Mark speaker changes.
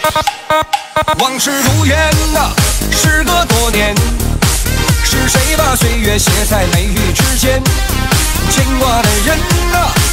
Speaker 1: 往事如烟呐，时隔多年，是谁把岁月写在眉宇之间？牵挂的人啊。